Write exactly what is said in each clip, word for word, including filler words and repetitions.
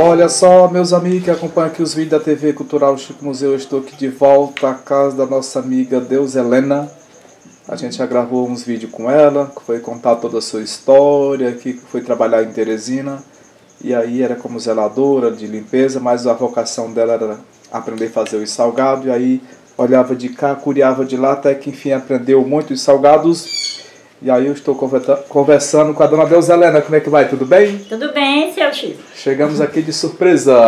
Olha só, meus amigos que acompanham aqui os vídeos da T V Cultural Chico Museu, eu estou aqui de volta à casa da nossa amiga Deus Helena. A gente já gravou uns vídeos com ela, que foi contar toda a sua história, que foi trabalhar em Teresina. E aí era como zeladora de limpeza, mas a vocação dela era aprender a fazer os salgados. E aí olhava de cá, curiava de lá, até que enfim aprendeu muito os salgados. E aí eu estou conversando com a dona Deus Helena. Como é que vai? Tudo bem? Tudo bem, seu Chico. Chegamos aqui de surpresa.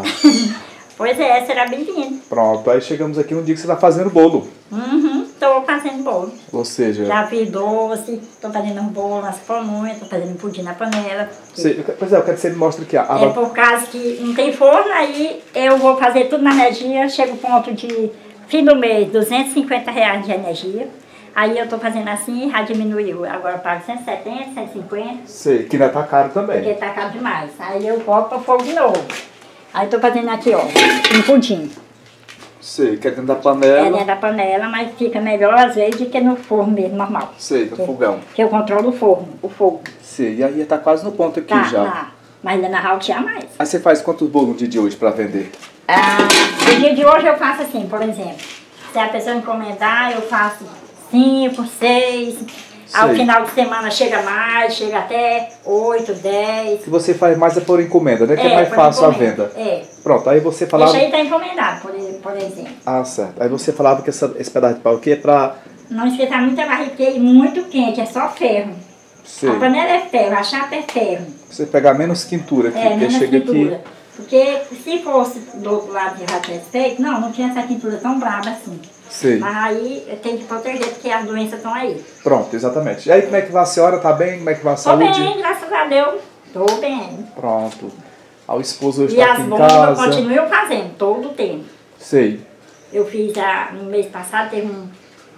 Pois é, será bem-vindo. Pronto, aí chegamos aqui no dia que você está fazendo bolo. Uhum, estou fazendo bolo. Ou seja... Já fiz doce, estou fazendo um bolo nas pamonhas, estou fazendo pudim na panela. Você, pois é, eu quero que você me mostre aqui. A... É por causa que não tem forno, aí eu vou fazer tudo na energia, chega o ponto de fim do mês, duzentos e cinquenta reais de energia. Aí eu estou fazendo assim, já diminuiu. Agora eu pago cento e setenta, cento e cinquenta. Sei, que ainda está caro também. Porque está caro demais. Aí eu volto para o fogo de novo. Aí estou fazendo aqui, ó, um pudim. Sei, que é dentro da panela. É dentro da panela, mas fica melhor às vezes do que no forno mesmo, normal. Sei, no fogão. Que eu controlo o forno, o fogo. Sei, e aí está quase no ponto aqui Tá, já. tá. Mas ainda na raltear mais. Aí você faz quantos bolos no dia de hoje para vender? Ah, no dia de hoje eu faço assim, por exemplo. Se a pessoa encomendar, eu faço cinco, seis. Ao Sei. final de semana chega mais, chega até oito, dez. O que você faz mais é por encomenda, né? Que é, É, mais por fácil encomenda. a venda. É. Pronto, aí você falava... Isso aí tá encomendado, por, por exemplo. Ah, certo. Aí você falava que essa, esse pedaço de pau aqui é para... Não esquentar muita barriga e muito quente, é só ferro. Sei. A panela é ferro, a chapa é ferro. Você pegar menos quintura aqui, É, porque menos chega quintura. aqui... Porque se fosse do outro lado que já tivesse feito, não, não tinha essa quintura tão brava assim. Sei. Mas aí eu tenho que proteger, porque as doenças estão aí. Pronto, exatamente. E aí como é que vai a senhora? Tá bem? Como é que vai a Tô saúde? bem, graças a Deus. Tô bem. Pronto. Aí o esposo hoje E está as aqui em bombas casa. continuam fazendo, todo o tempo. Sei. Eu fiz, a, no mês passado, teve um,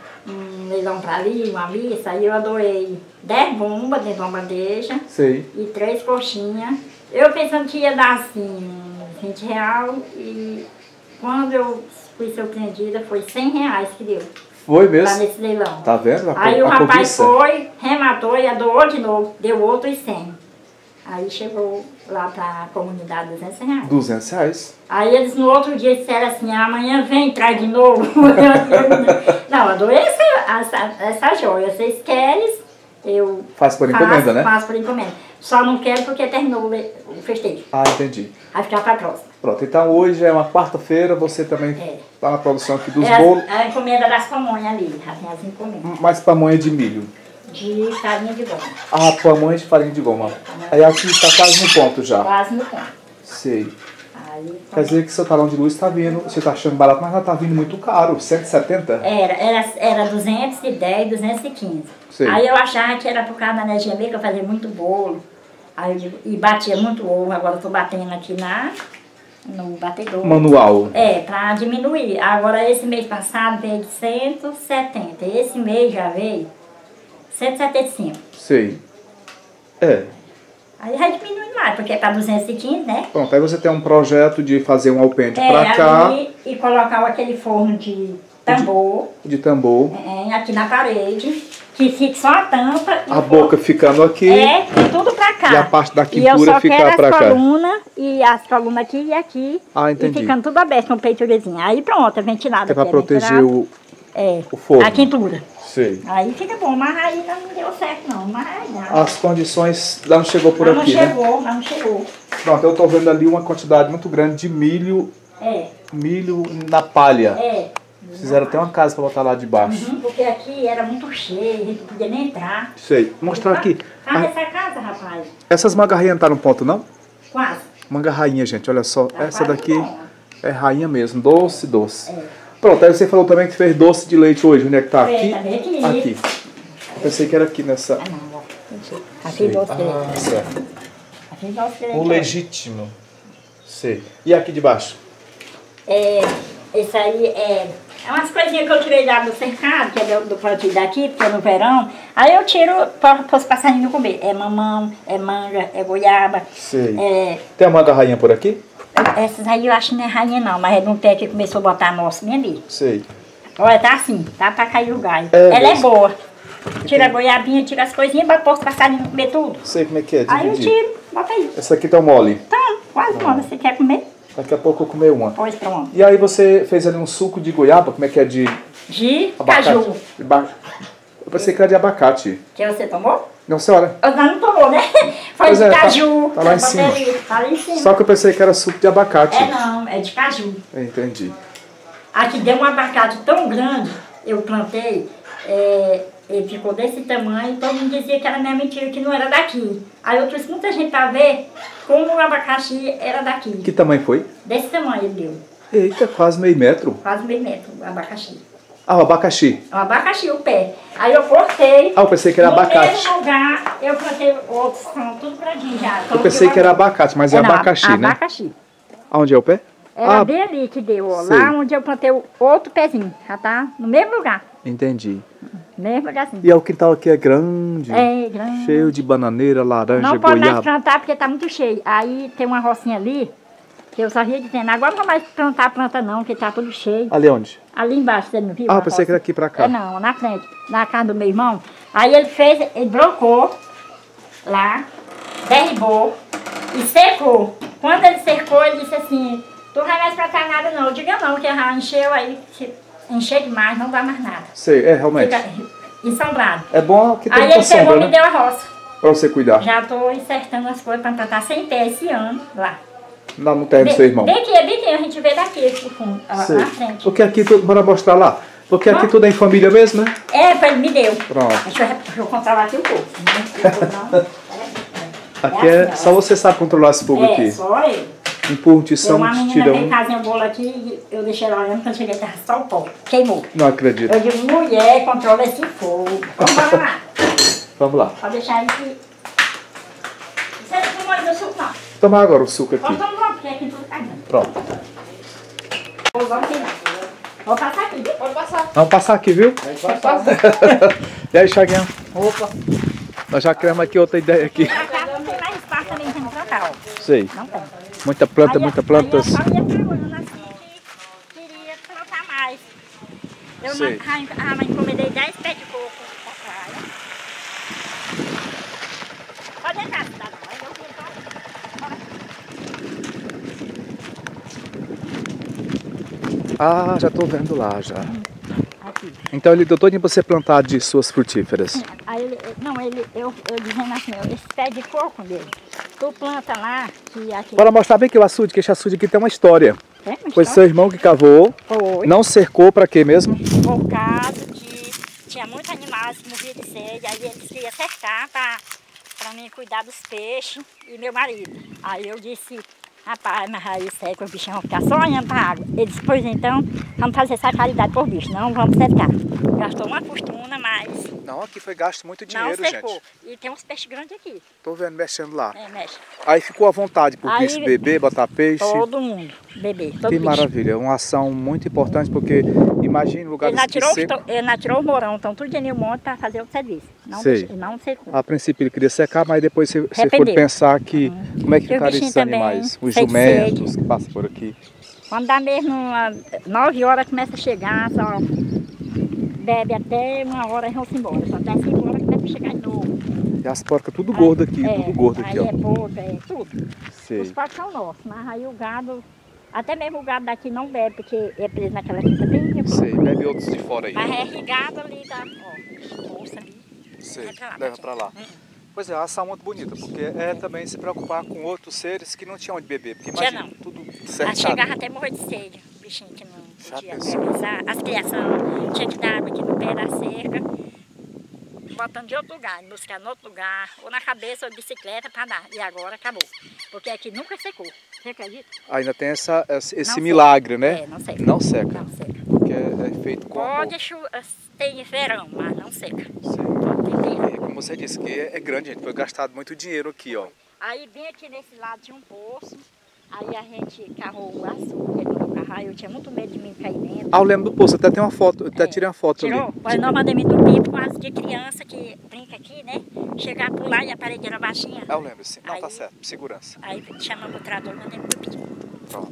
um leilão pra ali, uma missa, aí eu doei dez bombas dentro de uma bandeja. Sei. E três coxinhas. Eu pensando que ia dar assim, vinte reais, e quando eu fui surpreendida foi cem reais que deu. Foi Lá mesmo? nesse leilão. Tá vendo? A, Aí a o rapaz cobiça. foi, rematou e doou de novo, deu outros cem. Aí chegou lá pra comunidade duzentos reais. duzentos reais. Aí eles no outro dia disseram assim, amanhã vem, traz de novo. Não, eu dou essa, essa, essa joia, vocês querem, eu Faz por faço, encomenda, né? faço por encomenda. Só não quero porque terminou o le- o festejo. Ah, entendi. Vai ficar pra próxima. Pronto, então hoje é uma quarta-feira, você também É. tá na produção aqui dos É bolos. a, a encomenda das pamonhas ali, já tem as encomendas. Mais pamonha de milho. De farinha de goma. Ah, pamonha de farinha de goma. Aí aqui tá quase no ponto já. Quase no ponto. Sei. Aí, Quer dizer que seu talão de luz tá vindo, você tá achando barato, mas já tá vindo muito caro, cento e setenta? Era, era, era duzentos e dez, duzentos e quinze. Sei. Aí eu achava que era por causa da energia meio que eu fazia muito bolo. Aí eu digo, e batia muito ovo, agora eu tô batendo aqui na, no batedor. Manual. É, pra diminuir. Agora esse mês passado veio de cento e setenta. Esse mês já veio cento e setenta e cinco. Sei. É. Aí já diminui mais, porque é pra duzentos e quinze, né? Pronto, aí você tem um projeto de fazer um alpendre É, pra cá, ali, e colocar aquele forno de tambor de tambor, é, aqui na parede, que fique só a tampa. E a o boca forno- ficando aqui. É, e tudo pra cá. E a parte da E eu quintura só ficar quero pra as cá. colunas, e as colunas aqui e aqui. Ah, entendi. E ficando tudo aberto no peitorezinho. Aí pronto, é ventilado. É pra aqui, proteger ventilado. o, É, o forno. a quintura. Sei. Aí fica bom, mas aí não deu certo não, mas não. As condições lá não chegou por Mas aqui, não né? chegou, mas não chegou. Pronto, eu tô vendo ali uma quantidade muito grande de milho, É, milho na palha. é. Fizeram até uma casa pra botar lá de baixo. Uhum, porque aqui era muito cheio, a gente não podia nem entrar. Sei. Mostrar aqui. Cadê Ah, essa casa, rapaz? essas mangarrainhas não tá no ponto, não? Quase. Manga rainha, gente, olha só. Tá Essa quase daqui bom. é rainha mesmo, doce, doce. É. Pronto, aí você falou também que fez doce de leite hoje. Onde é que tá? Fez Aqui? também aqui. Aqui. Eu pensei que era aqui nessa... Ah, não, ó. Aqui doce de Ah, leite. certo. Aqui doce de leite. O legítimo. Sei. E aqui de baixo? É, isso aí é, é umas coisinhas que eu tirei lá do cercado, que é do, do plantio daqui, porque é no verão. Aí eu tiro para os passarinhos comer. É mamão, é manga, é goiaba. Sei. É, Tem a manga rainha por aqui? essas aí eu acho que não é rainha não, mas é de um pé que começou a botar nosso bem ali. Sei. Olha, tá assim, tá pra cair o galho. É Ela é mesmo? boa. Tira a goiabinha, tira as coisinhas, bota os passarinhos comer tudo. Sei como é que é, Aí eu dividir. tiro, bota aí. Essa aqui tá mole. Então, Quase uma, você quer comer? Daqui a pouco eu comer uma. Pois pronto. E aí você fez ali um suco de goiaba, como é que é de... De abacate? caju. De ba... Eu pensei que era de abacate. Que você tomou? Não, senhora. Eu não tomou, né? Foi Pois de é, tá- caju. tá lá em Eu botei cima. ali, tá lá em cima. Só que eu pensei que era suco de abacate. É não, é de caju. Entendi. Aqui deu um abacate tão grande, eu plantei, é, ele ficou desse tamanho, todo mundo dizia que era minha mentira, que não era daqui. Aí eu trouxe muita gente pra ver como o abacaxi era daqui. Que tamanho foi? Desse tamanho ele deu, Eita, quase meio metro. quase meio metro o abacaxi. Ah, o abacaxi. O abacaxi, o pé. Aí eu cortei. Ah, eu pensei que era no abacate. No mesmo lugar, eu plantei outros, são tudo grandinho já. Eu pensei que era abacate, mas é, É, não, abacaxi, né? abacaxi. Aonde é o pé? Era Ah, bem ali que deu, ó, sei. lá onde eu plantei o outro pezinho, já tá no mesmo lugar, entendi. mesmo lugarzinho. E é o quintal aqui é grande. É, grande. Cheio de bananeira, laranja, Não pode mais goiaba. plantar porque tá muito cheio. Aí tem uma rocinha ali, que eu só ia dizendo, agora não vou mais plantar planta não, porque tá tudo cheio. Ali onde? Ali embaixo, você não viu? Ah, a eu pensei que roça? era aqui pra cá. É não, na frente, na casa do meu irmão. Aí ele fez, ele brocou lá, derribou e secou. Quando ele secou, ele disse assim, tu não vai mais plantar nada não. Eu digo não, porque já encheu aí, se encher demais, não dá mais nada. Sei, é, realmente. Fica ensombrado. É bom que tem Aí muita ele pegou sombra, e me né? deu a roça. Pra você cuidar. Já estou insertando as coisas para plantar sem pé esse ano lá. Lá no terreno do seu irmão. Bem aqui, é bem aqui, a gente vê daqui pro fundo, ó, Sei. na frente. Porque aqui tudo, bora mostrar lá. Porque aqui Bom. tudo é em família mesmo, né? É, foi, ele me deu. Pronto. Deixa eu, deixa eu controlar aqui um pouco. Não, Aqui é, só você sabe controlar esse fogo é, aqui. só eu. Empurra, Tem tição, uma menina tira que um. fazia um bolo aqui e eu deixei ela olhando, quando cheguei tava só o pó. Queimou. Não acredito. Eu digo, mulher, controla esse fogo. Vamos lá. Vamos lá. Pode deixar ele que... Você não tomou ainda o suco, não. Tomar agora o suco aqui. Pode tomar, porque aqui tudo tá grande. Pronto. Vamos tirar. Vou passar aqui, viu? Pode passar. Vamos passar aqui, viu? Pode passar. E aí, Chaguinha? Opa. Nós já criamos aqui outra ideia aqui. Na casa não tem mais espaço também no plantar, ó. Sei. Não tem. Muita planta, Aí, muita aí plantas. eu só ia trabalhando assim que queria plantar mais. Eu Sei. não, ah, encomendei dez pés de coco pra praia. Pode entrar, cidadão. Aí eu vim então. Ah, já tô vendo lá já. Aqui. Então ele deu todinho pra você plantar de suas frutíferas. Aí ele, não, ele, eu, eu dizendo assim, ó, esse pé de coco dele, tu planta lá, que aqui... Bora mostrar bem que o açude, que esse açude aqui tem uma história. Tem uma Foi história? seu irmão que cavou, Foi. não cercou pra quê mesmo? Por causa de... Tinha muitos animais que morriam de sede, aí eles queriam cercar para para mim cuidar dos peixes e meu marido. Aí eu disse, rapaz, mas aí seca, os bichos vão ficar só olhando para a água. Ele disse, pois então, vamos fazer essa caridade por bicho, não vamos cercar. Gastou uma fortuna, mas Não, aqui foi gasto muito não secou. E tem uns peixes grandes aqui. Tô vendo mexendo lá. É, mexe. Aí ficou à vontade por Aí- bicho beber, botar peixe. Todo mundo, bebê, todo Que bicho. maravilha, uma ação muito importante, porque imagine um lugar Ele não desse tirou, que seco. ele não tirou o morão, então tudo de monte para fazer o serviço. Não, Sei. deixou- não secou. A princípio ele queria secar, mas depois você, você for Arrependeu. pensar que como é que E o ficaram bichinho esses também, animais, os cheio de jumentos que passam por aqui. Quando dá mesmo umas nove horas começa a chegar, só bebe até uma hora e vão-se embora. Só até cinco horas que deve chegar de novo. E as porcas tudo gordo aqui, É, tudo gordo aqui, aí ó. é porco, é tudo. Sei. Os porcos são nossos, mas aí o gado, até mesmo o gado daqui não bebe, porque é preso naquela quinta bem. Sei, bebe outros de fora aí. Mas é irrigado ali da ó, bolsa ali. Sei, Vai pra lá, leva Betinho. pra lá. Hum. Pois é, uma ação muito bonita, porque é também se preocupar com outros seres que não tinham onde beber. Porque Tinha imagina, não. tudo Aí cercado. chegava até morrer de sede, o bichinho que não Já podia pensou? realizar. As criações tinha que dar água aqui no pé da cerca, botando de outro lugar, buscar no outro lugar, ou na cabeça ou de bicicleta para dar. E agora acabou. Porque aqui nunca secou. Você acredita? Ainda tem essa, esse Não seca. milagre, né? É, não seca. Não seca. Não seca. Porque é, é feito com amor. Pode chu- ter verão, mas não seca. Sei. Tem verão. E como você disse, que é, é grande, gente. Foi gastado muito dinheiro aqui, ó. Aí bem aqui nesse lado tinha um poço, aí a gente carrou o açúcar no carro, eu tinha muito medo de mim cair dentro. Ah, eu lembro do poço, até tem uma foto, até É. tirei uma foto Tirou? ali. Mas nós mandamos do pipo com as de criança que brinca aqui, né? Chegar por lá e a parede era baixinha. Ah, eu lembro, sim. Não, tá Aí- certo, segurança. Aí chamamos o trator e mandamos do pipo. Pronto.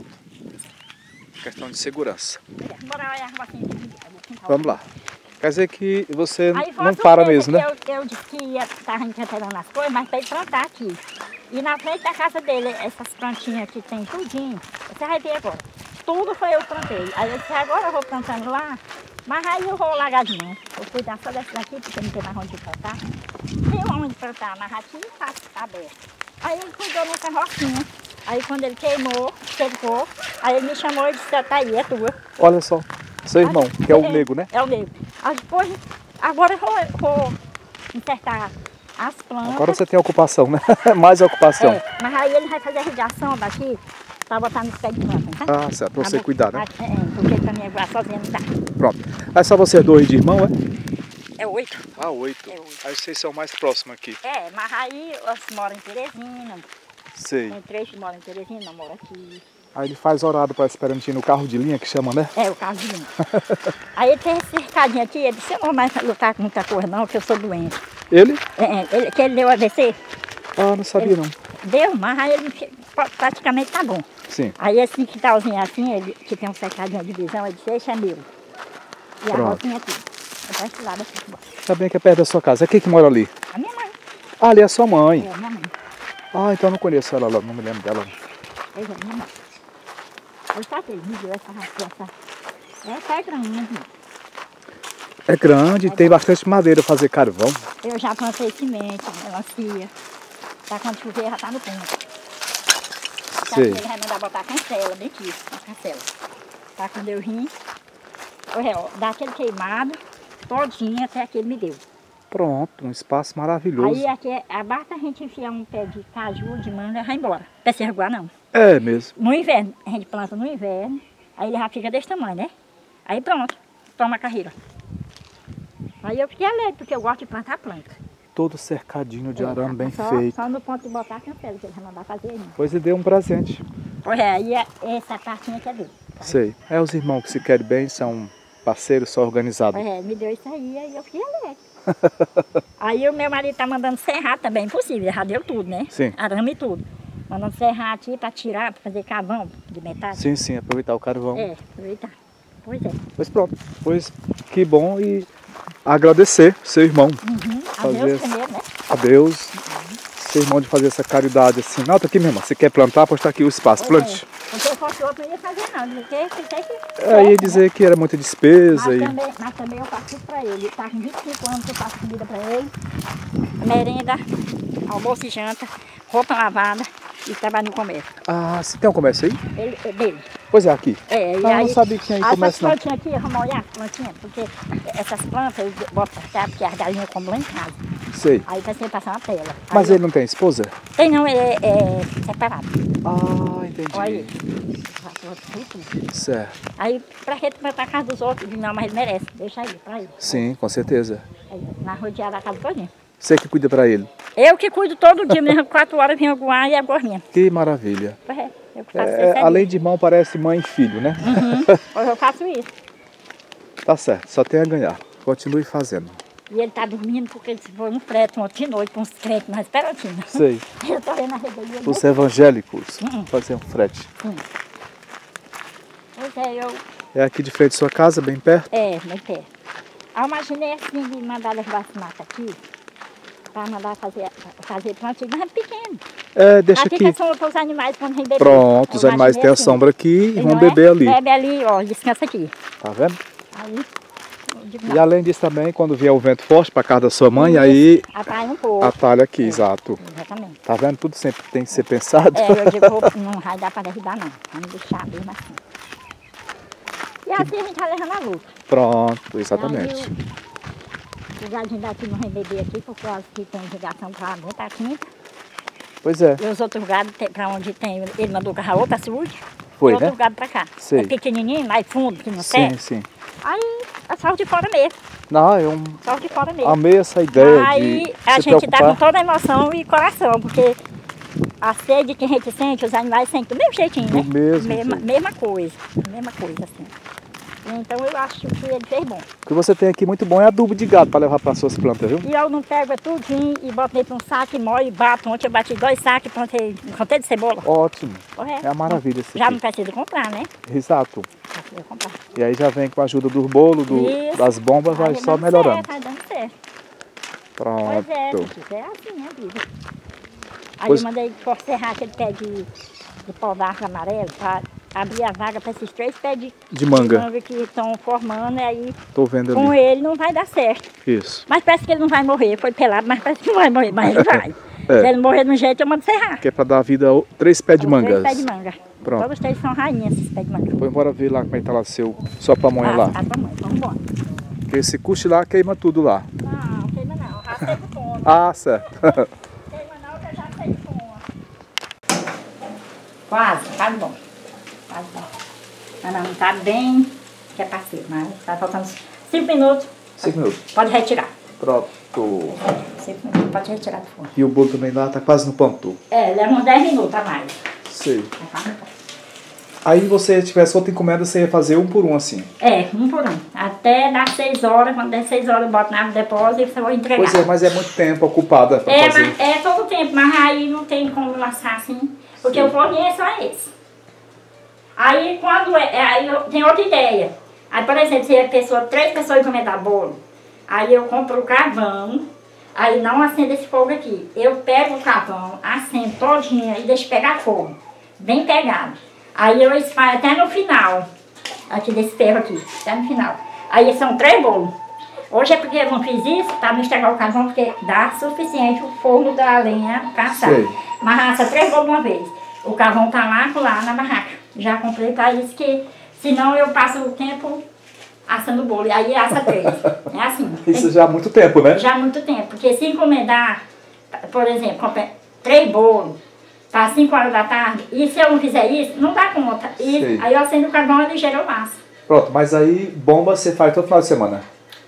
Questão de segurança. Bora olhar a rocinha aqui. Vamos lá. Quer dizer que você Aí foi não uma para surpresa mesmo, né? que Eu, eu disse que ia estar encantelando as coisas, mas para ele plantar aqui. E na frente da casa dele, essas plantinhas que tem tudinho, você vai ver agora. Tudo foi eu que plantei. Aí eu disse, agora eu vou plantando lá, mas aí eu vou largar de mão. Vou cuidar só dessa daqui, porque não tem mais onde plantar. Tem onde plantar, mas aqui está aberto. Aí ele cuidou nessa rocinha. Aí quando ele queimou, secou, aí ele me chamou e disse, tá aí, é tua. Olha só, seu irmão, que é o é, nego, né? É o nego. Aí depois, agora eu vou, vou encertar as plantas. Agora você tem ocupação, né? Mais ocupação. É, mas aí ele vai fazer a irrigação daqui, para botar nos pés de planta, tá? Ah, certo, pra você cuidar, né? É, porque pra mim agora sozinha não dá. Pronto. Aí só vocês dois de irmão, é? É oito. Ah, oito. É oito. Aí vocês são mais próximos aqui. É, mas aí elas moram em Teresina. Sei. Tem três que moram em Teresina, não moram aqui. Aí ele faz horário para esperantinho no carro de linha, que chama, né? É, o carro de linha. Aí tem esse cercadinho aqui, ele disse, eu não vou mais lutar com muita coisa não, que eu sou doente. Ele? É, ele, que ele deu A V C. Ah, não sabia ele não. Deu, mas aí ele praticamente tá bom. Sim. Aí esse quintalzinho assim, ele, que tem um cercadinho de visão, ele disse, esse é meu. E Pronto. a rocinha aqui. Eu pra esse lado aqui. Tá bem que é perto da sua casa. É quem que mora ali? A minha mãe. Ah, ali é a sua mãe. É, a minha mãe. Ah, então eu não conheço ela, não me lembro dela. Pois é, minha mãe. Eu só que ele me deu essa raça. Essa é grande. É grande, tem bastante madeira pra fazer carvão. Eu já plantei semente, melancia. Tá quando chover já tá no ponto. Sei. Ele vai mandar botar cancela, bem aqui, a cancela. Tá quando eu vim, olha, ó, dá aquele queimado, todinho até aqui ele me deu. Pronto, um espaço maravilhoso. Aí aqui, basta a gente enfiar um pé de caju, de manga, vai embora. Pé serguar não. É mesmo. No inverno, a gente planta no inverno, aí ele já fica desse tamanho, né? Aí pronto, toma a carreira. Aí eu fiquei alegre, porque eu gosto de plantar planta. Todo cercadinho de arame bem só, feito. Só no ponto de botar a cancela, que ele vai mandar fazer aí. Pois ele deu um presente. Pois é, aí é- essa partinha que é dele. Sei. É, os irmãos que se querem bem são parceiros, só organizados. Pois é, me deu isso aí, aí eu fiquei alegre. Aí o meu marido tá mandando serrar também, impossível, já deu tudo, né? Sim. Arame e tudo. Mandando serrar aqui para tirar, para fazer carvão de metade. Sim, sim, aproveitar o carvão. É, aproveitar. Pois é. Pois pronto. Pois que bom e agradecer seu irmão. Uhum. Fazer Adeus esse- primeiro, né? A Deus. Seu irmão de fazer essa caridade assim. Não, tá aqui mesmo. Você quer plantar? Pois tá aqui o espaço. Pois Plante. é. Porque se fosse outro não ia fazer não, porque fiquei que... É, ia dizer que era muita despesa Mas e... também, mas também eu faço tudo para ele. Ele tá com vinte e cinco anos que eu faço comida para ele. Merenda, almoço e janta, roupa lavada e trabalho no comércio. Ah, você tem um comércio aí? Ele, é dele. Pois é, aqui. É, e Ah, eu aí, não sabia que tinha aí comércio não. essas plantinhas aqui, vamos olhar as plantinhas, porque essas plantas eu boto pra cá, porque as galinhas comem lá em casa. Sei. Aí vai ser passar uma tela. Mas Aí ele não tem esposa? eu- Tem não, é, é separado. Ah, entendi. Olha aí. Tudo. Certo. Aí, pra que tu vai pra casa dos outros? Não, mas ele merece. Deixa aí, pra ele. Sim, com certeza. Aí, na rodeada da casa todinha. Você que cuida pra ele. Eu que cuido todo dia, mesmo quatro horas vim aguar e é agora minha. Que maravilha. Pois é, eu que faço É, isso aí. além de irmão, parece mãe e filho, né? Uhum. Pois eu faço isso. Tá certo, só tem a ganhar. Continue fazendo. E ele tá dormindo porque ele foi um frete ontem de noite com uns crentes na Esperantina. Sei. Eu tô vendo a rebelião. Os evangélicos, Uhum. fazer um frete. Sim. Pois é, eu... É aqui de frente à sua casa, bem perto? É, bem perto. Aí eu imaginei assim de mandar levar esse mato aqui, para mandar fazer, fazer plantio, mas é pequeno. É, deixa aqui aqui. que são para os animais quando vem beber. Pronto, Eu os animais imaginei têm a assim. sombra aqui e Eles vão não beber é? ali. Bebe ali, ó, descansa aqui. Tá vendo? Aí, eu digo, E não, além disso também, quando vier o vento forte para casa da sua mãe, Isso. aí atrai um pouco. atalha aqui, É. exato. Exatamente. Tá vendo? Tudo sempre tem que ser pensado. É, eu digo, vou- não vai dar para derribar não, vamos deixar mesmo assim. E assim a gente vai levando a luta. Pronto, exatamente. Aí o, o gadinho daqui não vem beber aqui, por causa que tem irrigação para dentro da quinta. Pois é, E os outros gados, para onde tem, ele mandou carregar outra açude. foi, e outro né? gado para cá. Sei. É pequenininho, mais fundo, que não Sim, serve. sim. Aí é só de fora mesmo, Não, eu só de fora mesmo. amei essa ideia Aí de a se gente dá com preocupar. toda a emoção e coração, porque a sede que a gente sente, os animais sentem do mesmo jeitinho, Do né? mesmo mesma, jeito. mesma coisa, mesma coisa assim. Então eu acho que ele fez bom. O que você tem aqui muito bom é adubo de gado para levar para suas plantas, viu? E eu não pego é tudinho e boto dentro de um saco e molho e bato. Ontem eu bati dois sacos e plantei um canteiro de cebola. Ótimo. Correto. É a maravilha esse Já aqui. não precisa comprar, né? Exato. Não precisa comprar. E aí já vem com a ajuda do bolo, do, Isso. das bombas, vai Aí só dando melhorando. Certo, vai dando certo. Pronto. Pois é, gente, é assim a vida. Aí Pois... eu mandei forcerrar aquele pé de, de pau d'arco amarelo para abrir a vaga para esses três pés de, de manga. de manga que estão formando. E aí Tô vendo com ali. ele não vai dar certo. Isso. Mas parece que ele não vai morrer. Foi pelado, mas parece que não vai morrer. Mas ele vai. É. Se ele morrer de um jeito, eu mando serrar. Que é para dar vida a três pés de mangas. Três pés de manga. Pronto. Todos três são rainhas, esses pés de manga. Vou embora ver lá como é que tá lá seu, sua pamonha Ah, lá. tá, pamonha, vamos embora. Porque esse custe lá queima tudo lá. Não, queima não. Já sei de fome. Ah, certo. Queima não, que eu já sei de fome. Quase, quase bom. Quase bom. Mas não, tá bem, que é parceiro, mas tá faltando cinco minutos. Cinco minutos. Pode retirar. Pronto. Cinco minutos, pode retirar do forno. E o bolo também lá tá quase no ponto. É, leva uns dez minutos a mais. Sei. É quase no ponto. Aí você tivesse outra encomenda, você ia fazer um por um assim. É, um por um. Até dar seis horas, quando der seis horas eu boto na depósito e você vai entregar. Pois é, mas é muito tempo ocupada para É, fazer. mas, é todo o tempo, mas aí não tem como laçar assim, porque Sim. o forno é só esse. Aí quando é, aí eu tenho outra ideia. Aí, por exemplo, se a pessoa, três pessoas encomendar bolo, aí eu compro o carvão, aí não acendo esse fogo aqui. Eu pego o carvão, acendo todinho e deixo pegar fogo, bem pegado. Aí eu espalho até no final, aqui desse ferro aqui, até no final. Aí são três bolos. Hoje é porque eu não fiz isso, para não estragar o carvão, porque dá suficiente o forno da lenha caçar. Mas assa três bolos de uma vez. O carvão tá lá, lá na barraca. Já comprei para isso que, senão eu passo o tempo assando o bolo. E aí assa três. É assim. Isso tem, já há muito tempo, né? Já há muito tempo. Porque se encomendar, por exemplo, comprar três bolos, tá cinco horas da tarde, e se eu não fizer isso, não dá conta. E Sei. aí eu acendo o carvão e ligeiro eu passo. Pronto, mas aí bomba você faz todo final de semana?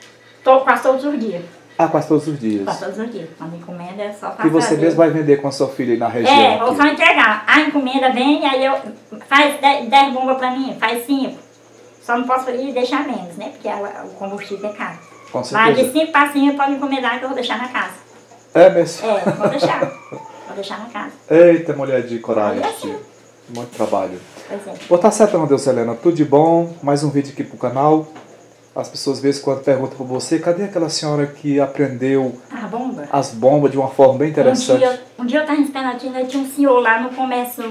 Tô quase todos os dias. Ah, quase todos os dias. Quase todos os dias. Quando encomenda é só para E você mesmo vai vender com a sua filha aí na região? É, vou aqui. só entregar. A encomenda vem, aí eu faz dez bombas para mim, faz cinco. Só não posso ir deixar menos, né? Porque a, o combustível é caro. Com certeza. Mas de cinco para cinco pode encomendar que eu vou deixar na casa. É mesmo? É, vou deixar. Vou deixar na casa. Eita, mulher de coragem. Aí é assim. Muito trabalho. Pois é. Bom, tá certo, meu Deus, Helena. Tudo de bom. Mais um vídeo aqui pro canal. As pessoas, de vez em quando, perguntam pra você, cadê aquela senhora que aprendeu A bomba? as bombas de uma forma bem interessante? Um dia, um dia eu estava esperando, tinha um senhor lá no comércio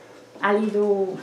ali do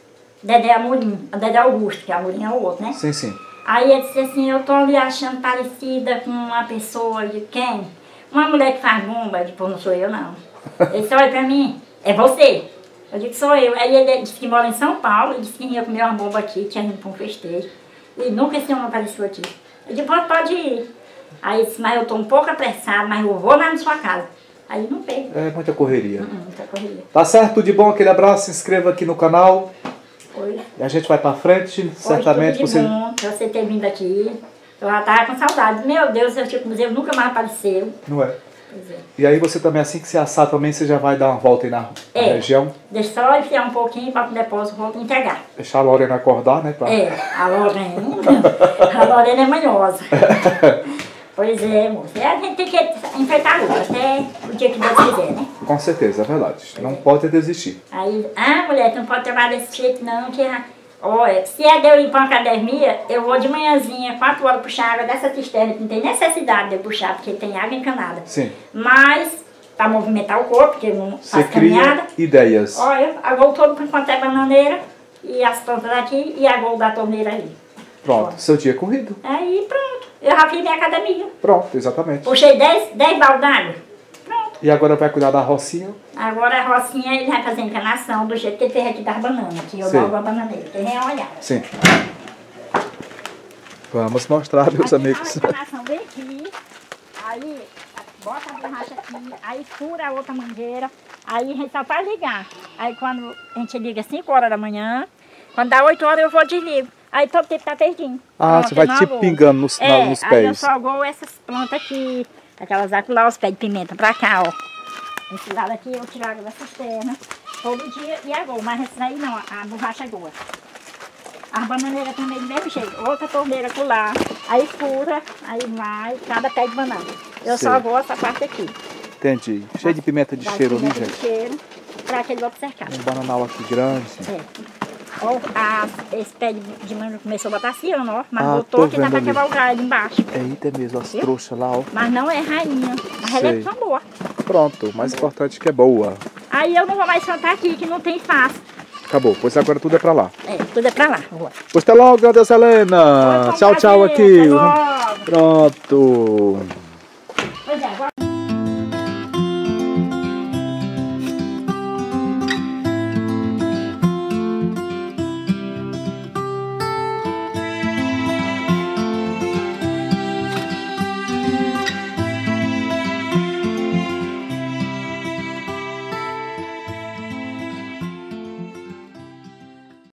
Dedé Amorim, Dedé Augusto, que Amorim é o outro, né? Sim, sim. Aí ele disse assim, eu tô ali achando parecida com uma pessoa de quem? Uma mulher que faz bomba. Eu disse, pô, não sou eu não. Ele disse, olha pra mim, é você. Eu disse, sou eu. Aí ele disse que mora em São Paulo, ele disse que ia comer uma bomba aqui, tinha vindo pra um festejo. E nunca esse homem apareceu aqui. Eu disse, pode, pode ir. Aí ele disse, mas eu tô um pouco apressado, mas eu vou lá na sua casa. Aí não veio. É muita correria. Uhum, muita correria. Tá certo, tudo de bom, aquele abraço, se inscreva aqui no canal. Oi. E a gente vai pra frente, Oi, certamente tudo de você... bom você ter vindo aqui. Eu já tava com saudade. Meu Deus, seu Chico Museu nunca mais apareceu. Não é? Pois é. E aí você também, assim que você assar também, você já vai dar uma volta aí na, na É. região. Deixa só enfiar um pouquinho para o depósito vou entregar. Deixar a Lorena acordar, né? Pra... É, a Lorena. A Lorena é manhosa. Pois é, moça. E a gente tem que enfrentar a luta até o dia que Deus quiser, né? Com certeza, é verdade. Não pode desistir. Aí, ah, mulher, tu não pode trabalhar desse jeito não, que... Olha, se é de eu ir para uma academia, eu vou de manhãzinha, quatro horas puxar água dessa cisterna, que não tem necessidade de eu puxar, porque tem água encanada. Sim. Mas, para movimentar o corpo, porque eu não Você faço cria caminhada. ideias. Olha, agora todo por enquanto é bananeira, e as plantas daqui, e agora da torneira ali. Pronto, seu dia é corrido. Aí pronto, eu já fiz minha academia. Pronto, exatamente. Puxei dez baldes d'água. Pronto. E agora vai cuidar da rocinha? Agora a Rocinha ele vai fazer encanação do jeito que ele fez aqui das bananas, que eu Sim. dou a bananeira, que vem olhar. Sim. Vamos mostrar, meus Aqui, amigos. A encanação vem aqui, aí bota a borracha aqui, aí fura a outra mangueira, aí a gente só faz ligar. Aí quando a gente liga cinco horas da manhã, quando dá oito horas eu vou desligo. Aí todo tempo tá verdinho. Ah, Pronto, você vai eu não tipo agoo. pingando nos, É, nos aí eu pés. só agoo essas plantas aqui, aquelas acolá, os pés de pimenta pra cá, ó. Esse lado aqui eu tiro água da cisterna todo dia e agoo, mas esse aí não, a borracha agoa. As bananeiras também do mesmo jeito, outra torneira colar, aí fura, aí vai, cada pé de banana. Eu Sei. só gosto essa parte aqui. Entendi. Cheio de pimenta de Vai cheiro ali, pimenta de gente. cheiro, pra aquele outro cercado. Um bananal aqui grande. Sim. É. Ó, a, esse pé de, de manga começou a botar assim, ó, mas Ah, botou tô que dá vendo pra ali. quebrar o galho embaixo. É, eita mesmo, as Viu? trouxas lá, ó. Mas não é rainha, mas Sei. elas são boas. Pronto, o mais importante é que é boa. Aí eu não vou mais plantar aqui, que não tem espaço. Acabou, pois agora tudo é pra lá. É, tudo é pra lá. Agora. Pois até logo, Deusa Helena. Tchau, tchau aqui. Até logo. Pronto.